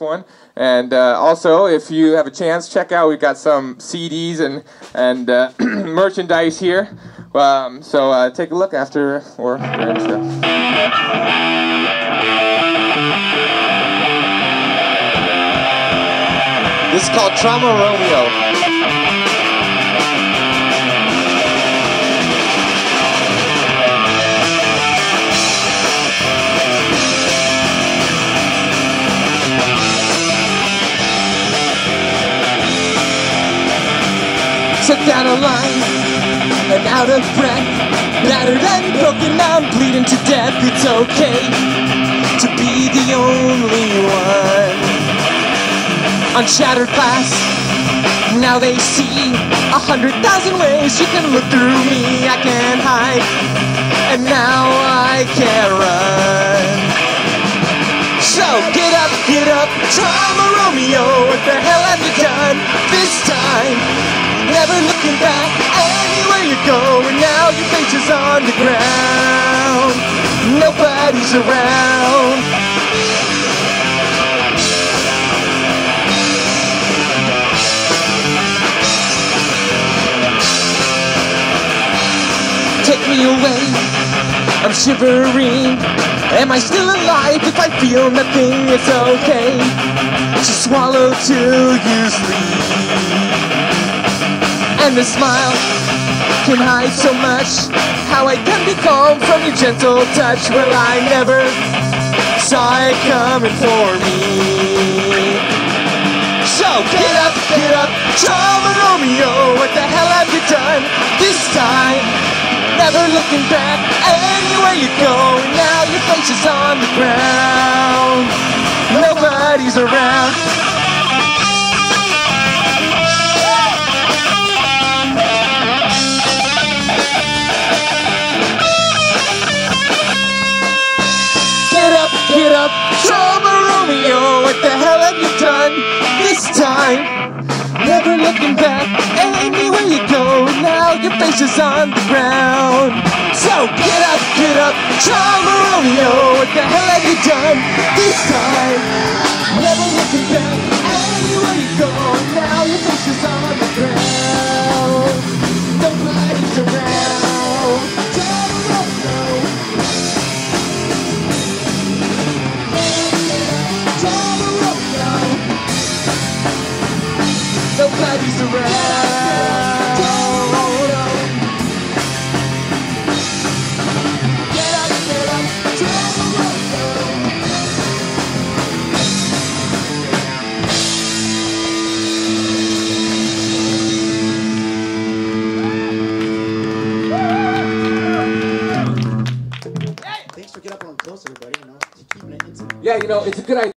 one. And also, if you have a chance, check out, we've got some CDs and merchandise here. So take a look after or during the show. This is called Trauma Romeo. Set down a line and out of breath, battered and broken, I'm bleeding to death. It's okay to be the only one. On shattered glass, now they see 100,000 ways you can look through me. I can't hide, and now I can't run. So get up, Trauma Romeo. What the hell have you done this time? Never looking back, anywhere you go, and now your face is on the ground. Nobody's around. Take me away, I'm shivering. Am I still alive? If I feel nothing, it's okay. Just swallow till you sleep. And the smile can hide so much. How I can be calm from your gentle touch. Well, I never saw it coming for me. So get up, Trauma Romeo. What the hell have you done this time? Never looking back, anywhere you go. Now your face is on the ground. Nobody's around. Get up, Trauma Romeo. What the hell have you done this time? Never looking back, anywhere you go. Now your face is on the ground. So get up, Trauma Romeo. What the hell have you done this time? Never looking back, anywhere you go. Now your face is on the ground. Nobody's around. Trauma Romeo. Nobody's around. Get up, Thanks for getting up on close, everybody. You know, keeping it intimate. Yeah, you know, it's a good idea.